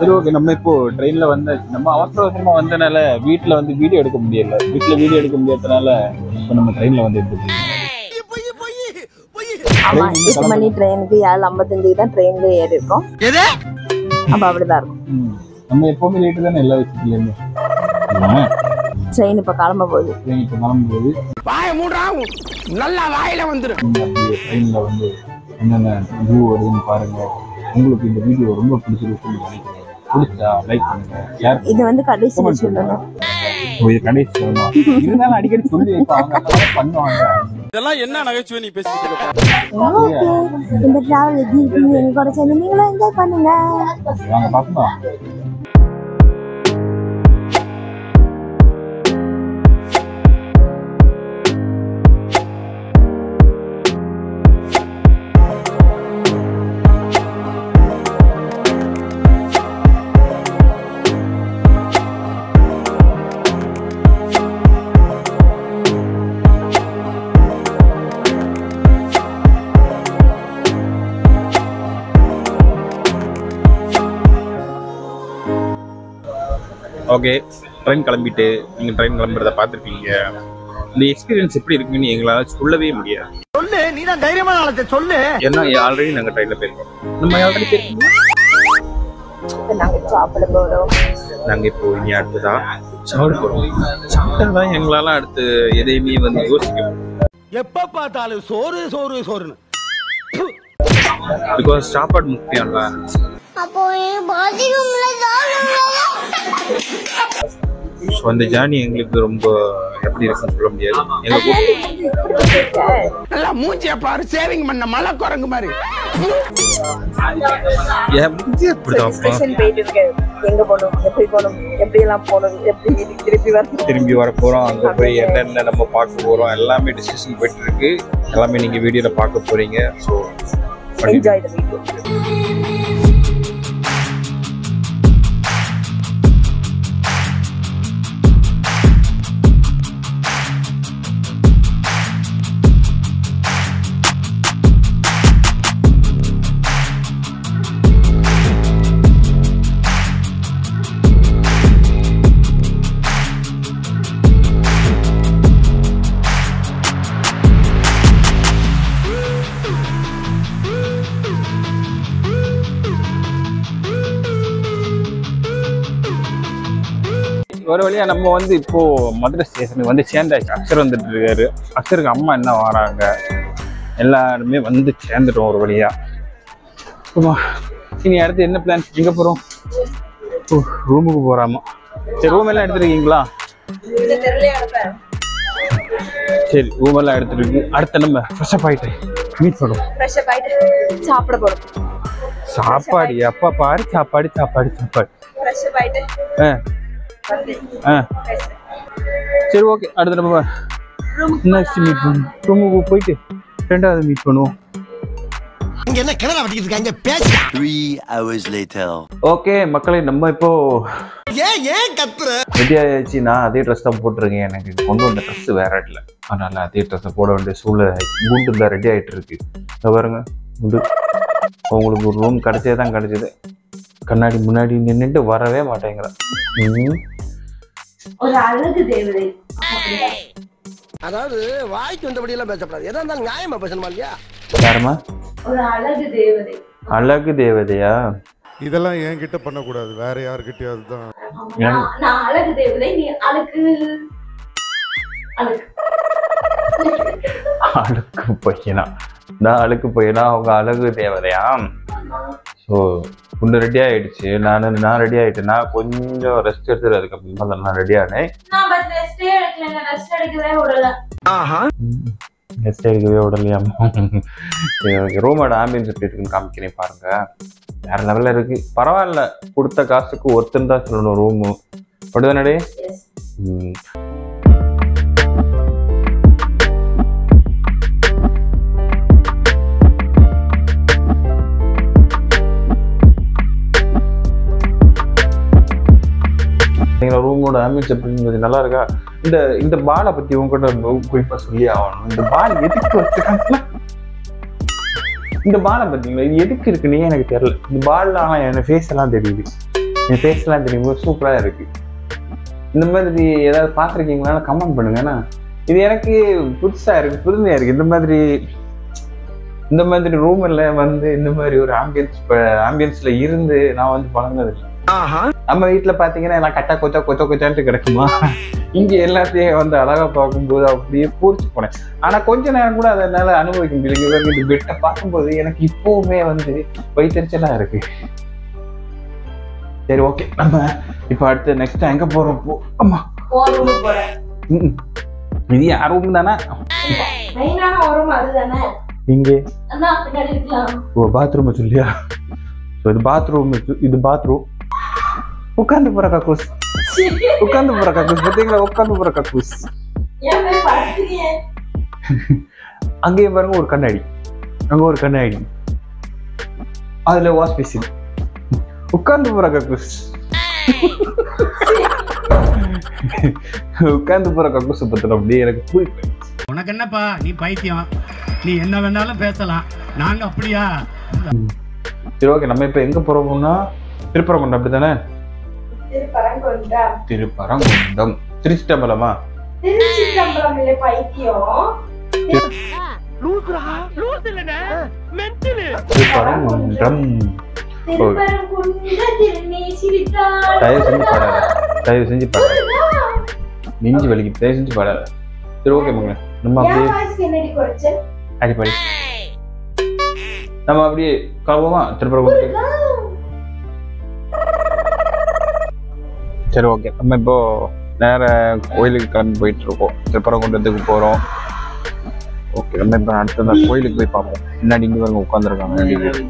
சரி ஓகே, நம்ம இப்போ ட்ரெயின்ல வந்தாச்சு. நம்ம அவசரமா வந்தனால வீட்டுல வந்து வீடியோ எடுக்க முடியல. வீட்டுல வீடியோ எடுக்க முடியாதனால இப்போ நம்ம ட்ரெயின்ல வந்து எடுத்துக்கலாம். ஆமா, 8 மணி ட்ரெயினுக்கு 7:55 தான் ட்ரெயின்ல ஏறி இருக்கோம். அப்ப அப்படிதான் இருக்கும். நம்ம எப்பவுமே லேட்டு தானே எல்லா விஷயத்துலயுமே. ட்ரெயின் இப்ப கிளம்ப போகுது. வாய மூடுறா, நல்லா வாயில வந்துரும். ட்ரெயின்ல வந்து என்னென்ன வியூ வருதுன்னு பாருங்க. உங்களுக்கு இந்த வீடியோ ரொம்ப பிடிச்சிருக்குன்னு நினைக்கிறேன். பிடிச்சா லைக் பண்ணுங்க, ஷேர் பண்ணுங்க. இது வந்து கடைசி சொல்லணும். இது கடைசி சொல்லணும். இருந்தாலும் அடிக்கடி சொல்லி அவங்க பண்ணுவாங்க. இதெல்லாம் என்ன நகைச்சுவை நீ பேசிட்டு இருக்க? இந்த டிராவல் எங்க கூட சேர்ந்து நீங்களும் என்ஜாய் பண்ணுங்க. வாங்க பாக்கலாம். ஓகே, ட்ரெயின் கிளம்பிட்டு நீங்கள் ட்ரெயின் கிளம்புறத பார்த்துருப்பீங்க. இந்த எக்ஸ்பீரியன்ஸ் எப்படி இருக்குன்னு எங்களால் சொல்லவே முடியாது. சொல்லு, நீ தான் தைரியமான ஆளத்தை சொல்லு. ஏன்னா ஆல்ரெடி நாங்கள் ட்ரெயினில் போயிருக்கோம். நம்ம ஆல்ரெடி போயிருக்கோம். நாங்கள் சாப்பிட போகிறோம். நாங்கள் இப்போ இனி அடுத்துதான் சாப்பிட போகிறோம். சாப்பிட்டா தான் எங்களால் அடுத்து எதையுமே வந்து யோசிக்கணும். எப்போ பார்த்தாலும் சோறு சோறு சோறுன்னு. பிகாஸ் சாப்பாடு முக்கியம். ஸோ அந்த ஜேர்னி எங்களுக்கு ரொம்ப எப்படி இருக்குன்னு சொல்ல முடியாது. நல்லா மூஞ்சிய பாரு, சேவிங் பண்ண மலை குரங்கு மாதிரி. திரும்பி வர போறோம், அங்க போய் என்னென்ன நம்ம பார்க்க போறோம் எல்லாமே டிஸ்கஷன் போயிட்டு இருக்கு. எல்லாமே நீங்க வீடியோல பார்க்க போறீங்க. So enjoy the video. ஒரு வழியா நம்ம வந்து இப்போ மதுரை ஸ்டேஷனுக்கு வந்து சேர்ந்தாச்சு. அக்ஷர் வந்துட்டு இருக்காரு. அக்ஷருக்கு அம்மா என்ன வராங்க, எல்லாருமே வந்து சேர்ந்துட்டோம் ஒரு வழியா. இனி அடுத்து என்ன பிளான்? எங்க போறோம்? ரூமுக்கு போறாமா? சரி, ரூம் எல்லாம் எடுத்துருக்கீங்களா? சரி, ரூம் எல்லாம் எடுத்துருக்கு. அடுத்த நம்ம ஃப்ரெஷ் அப் ஆயிட்டு மீட் பண்ணுவோம். சாப்பிட போறோம். சாப்பாடு அப்பா பாரு, சாப்பாடு சாப்பாடு சாப்பாடு. சரி ஓகே, அடுத்து நம்ம நெக்ஸ்ட் மீட் பண்ணுவோம். ரூமுக்கு போயிட்டு ரெண்டாவது மீட் பண்ணுவோம். இங்க என்ன கிணறு வட்டிட்டு இருக்காங்க பேச. 3 hours later. ஓகே மக்களே, நம்ம இப்போ ஏன் கத்துற? ரெடி ஆயாச்சு. நான் அதே ட்ரெஸ் தான் போட்டிருக்கேன். எனக்கு கொண்டு வந்த ட்ரெஸ் வேற இல்லை, அதனால அதே ட்ரெஸ்ஸை போட வேண்டிய சூழ்நிலை. குண்டு தான் ரெடி ஆகிட்டு இருக்கு. பாருங்க, குண்டு உங்களுக்கு ஒரு ரூம் கிடைச்சே தான் கிடைச்சது. கண்ணாடி முன்னாடி நின்றுட்டு வரவே மாட்டேங்கிற. ஒரு அழகு தேவதை. அதாவது வாய்க்கு வந்தபடி எல்லாம் பேசப்படாது. எதா இருந்தாலும் நியாயமா பேசணுமா இல்லையா? யாருமா? ஒரு அழகு தேவதை. அழகு தேவதையா? இதெல்லாம் என்கிட்ட பண்ணக்கூடாது, வேற யாருக்கிட்டயாவது தான். நான் அழகு தேவதை, நீ அழகு அழுக்கு பையனா? நான் அழுக்கு பையனா, அவங்க அழகு தேவதையா? ஸோ குண்டு ரெடி ஆயிடுச்சு. நான் ரெடி ஆயிட்டேன்னா கொஞ்சம் ரெஸ்ட் எடுத்துட்டு அதுக்கப்புறமா தான் நான் ரெடி ஆனேன். ரெஸ்ட் எடுக்கவே விடலையாமா? ரூமோட ஆம்பியன்ஸ் எப்படி இருக்குன்னு காமிக்கிறேன் பாருங்க. வேற லெவல்ல இருக்கு. பரவாயில்ல, கொடுத்த காசுக்கு ஒருத்தன் தான் சொல்லணும் ரூமு. அப்படிதானே? ரூமோட ஆம்பியன்ஸ் எப்படி நல்லா இருக்கா? இந்த பாலை பத்தி உங்ககிட்ட குறிப்பா சொல்லி ஆகணும். இந்த பால் எதுக்கு வச்சிருக்காங்க? இந்த பாலை பார்த்தீங்களா, இது எதுக்கு இருக்குன்னே எனக்கு தெரியல. இந்த பால்ல ஆனா என் ஃபேஸ் எல்லாம் தெரியுது. என் ஃபேஸ்லாம் தெரியும் சூப்பராக இருக்கு. இந்த மாதிரி ஏதாவது பார்த்துருக்கீங்களான்னு கமெண்ட் பண்ணுங்கன்னா இது எனக்கு புதுசாக இருக்கு, புதுமையாக இருக்குது. இந்த மாதிரி ரூமில் வந்து இந்த மாதிரி ஒரு ஆம்பியன்ஸில் இருந்து நான் வந்து பழகினதில்லை. நம்ம வீட்டில் பார்த்தீங்கன்னா எல்லாம் கட்டா கொச்சான்ட்டு கிடைக்குமா, இங்கே எல்லாத்தையும் வந்து அழகாக பார்க்கும்போது அப்படியே பூரிச்சு போனேன். ஆனால் கொஞ்ச நேரம் கூட அதனால அனுபவிக்க முடியல. இந்த பெட்டை பார்க்கும்போது எனக்கு இப்போவுமே வந்து வயிற்றுச்சலாக இருக்கு. சரி ஓகே, நம்ம இப்போ அடுத்து நெக்ஸ்ட் எங்கே போகிறோம்? அம்மா இது யார் ரூம் தானே? இங்கே ஓ பாத்ரூம் சொல்லியா? இது பாத்ரூம். உட்காந்து போற கக்கூஸ் பார்த்தீங்களா? உட்காந்து போற கக்கூஸ். அங்கேயும் பாருங்க ஒரு கண்ணாடி, அங்க ஒரு கண்ணாடி, அதுல வாஷ் பேசின். உட்காந்து போற கக்கூஸ். உட்காந்து போற கக்கூஸ் பத்திரம் அப்படியே எனக்கு பிடிக்கும். உனக்கு என்னப்பா, நீ பைத்தியம், நீ என்ன வேணாலும் பேசலாம், நாங்க அப்படியா? சரி ஓகே, நம்ம இப்ப எங்க போறோம்னா திருப்பரங்குன்றம், அப்படித்தானே? திருப்பரங்குன்றம் திருச்சிட்டம்பலமா? திருப்பரங்குன்றம். தயவு செஞ்சு பாடாத, நெஞ்சு வலிக்கு, தயவு செஞ்சு பாடாத. சரி ஓகே மங்கள, நம்ம அப்படியே அடிப்படி நம்ம அப்படியே கிளம்புவோமா திருப்பரங்குன்றத்துக்கு? சரி ஓகே, நம்ம இப்போ நேர கோயிலுக்கு கிளம்பி போயிட்டு இருக்கோம். திருப்பரங்குன்றத்துக்கு போறோம். ஓகே, நம்ம இப்போ அடுத்த கோயிலுக்கு போய் பார்ப்போம். முன்னாடி இங்கே வரவங்க உட்காந்துருக்காங்க.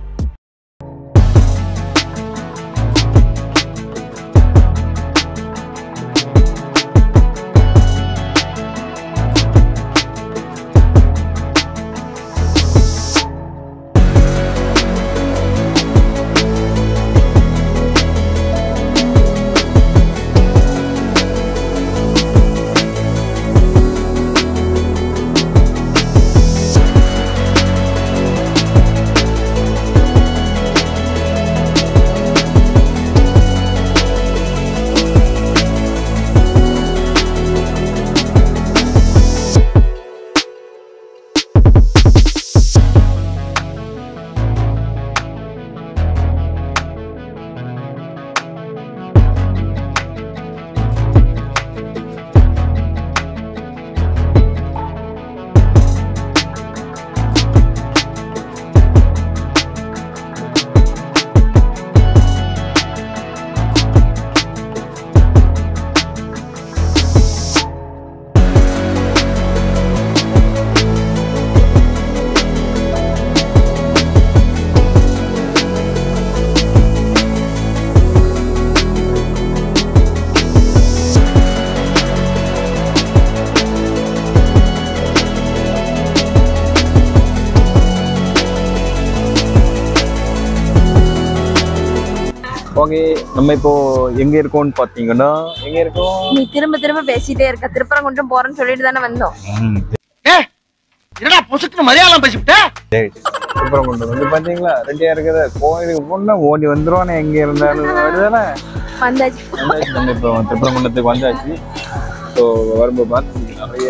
ஓகே, நம்ம இப்போ எங்க இருக்கோம்னு பாத்தீங்கன்னா, எங்க இருக்கோம்? நீ திரும்ப பேசிட்டே இருக்க. திருப்பரங்குன்றம் போறேன்னு சொல்லிட்டு தானே வந்தோம். என்னடா புசுக்குன்னு மலையாளம் பேசிவிட்ட? திருப்பரங்குன்றம் வந்து பாத்தீங்களா ரெடியா இருக்குது. கோயிலுக்கு போனா ஓடி வந்துருவானே, எங்க இருந்தாலும் வருதானே. வந்தாச்சு. நம்ம இப்போ திருப்பரங்குன்றத்துக்கு வந்தாச்சு. ஸோ வரும்போது பார்த்து நிறைய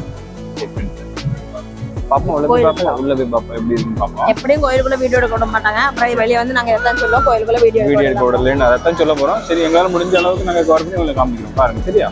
பாப்போம், உள்ள போய் பார்ப்போம் எப்படி இருக்குன்னு பார்ப்போம். எப்படியும் கோயிலுக்குள்ள வீடியோ எடுக்க விட மாட்டாங்க. அப்புறம் வெளியே வந்து நாங்க எதான் சொல்லுவோம், கோயிலுக்குள்ள வீடியோ எடுக்க விடலன்னு அதைத்தான் சொல்ல போறோம். சரி, எங்களால முடிஞ்ச அளவுக்கு நாங்க கவர் பண்ணி உங்களுக்கு காமிக்கிறோம், பாருங்க. சரியா?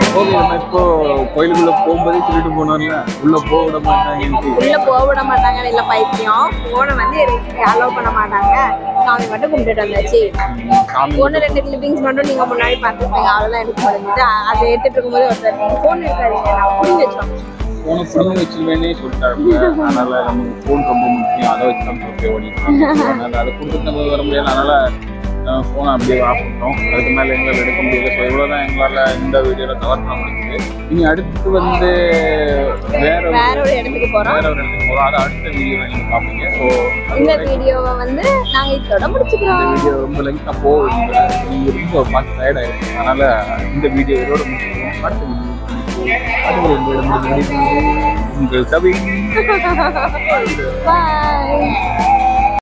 ஓகே நம்ம இப்போ கோயிலுக்குள்ள போகும்போதே சொல்லிட்டு போனோம்ல உள்ள போக விட மாட்டாங்க உள்ள போக விட மாட்டாங்க இல்ல பைத்தியம் போனை வந்து அலோவ் பண்ண மாட்டாங்க சாமி மட்டும் கும்பிட்டுட்டு வந்தாச்சு ஒன்று 2 கிளிப்பிங்ஸ் மட்டும் நீங்க முன்னாடி பார்த்துருப்பீங்க அதெல்லாம் எடுத்து முடிஞ்சுட்டு அதை எடுத்துட்டு இருக்கும்போது ஒருத்தர் ஃபோன் எடுக்காதீங்க நான் புரிஞ்சு வச்சோம் போனை புரிஞ்சு வச்சுருவேனே சொல்லிட்டாங்க அதனால நமக்கு ஃபோன் ரொம்ப முக்கியம் அதை வச்சு நம்ம போய் ஓடிட்டோம் அதனால அதை கொடுத்துட்டு நம்ம வர முடியாது அதனால ஃபோனை அப்படியே ஆஃப் பண்ணிட்டோம் அதுக்கு மேலே எங்களால் எடுக்க முடியல ஸோ இவ்வளோதான் எங்களால் இந்த வீடியோவில் கவர் பண்ண முடியுது நீங்கள் அடுத்து வந்து வேற ஒரு இடத்துக்கு போகிறோம் அதை அடுத்த வீடியோவில் நீங்கள் பார்ப்பீங்க ஸோ இந்த வீடியோவை வந்து நாங்கள் இதோட முடிச்சுக்கிறோம் இந்த வீடியோ ரொம்ப லெங்காக போகும் நீங்கள் ரொம்ப பார்த்து டயர்ட் ஆகிடும் அதனால் இந்த வீடியோ இதோட முடிச்சுக்கிறோம் அடுத்த வீடியோ உங்கள் சபின் பாய்